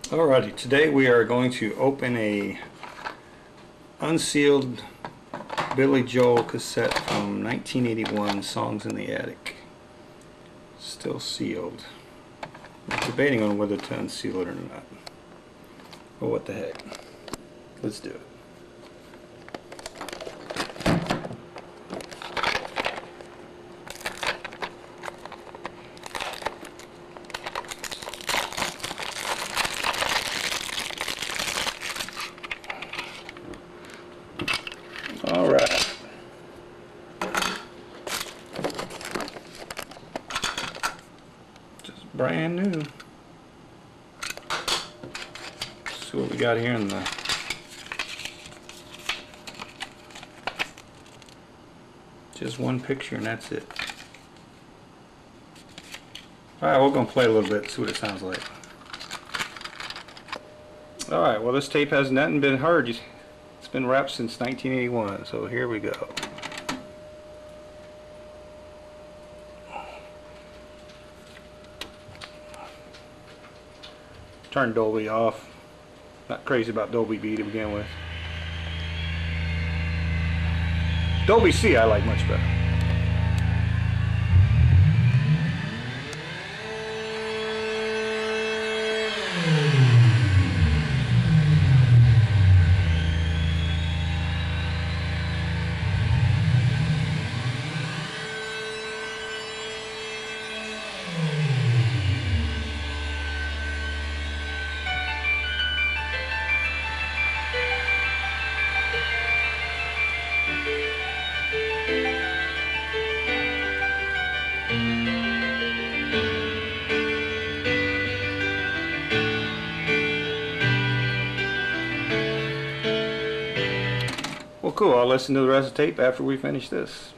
Alrighty, today we are going to open a unsealed Billy Joel cassette from 1981, Songs in the Attic. Still sealed. I'm debating on whether to unseal it or not. But what the heck. Let's do it. Alright. Just brand new. Let's see what we got here in the just one picture and that's it. Alright, we're going to play a little bit, see what it sounds like. Alright, well this tape has nothing been heard. It's been wrapped since 1981, so here we go. Turn Dolby off. Not crazy about Dolby B to begin with. Dolby C I like much better. Well, cool. I'll listen to the rest of the tape after we finish this.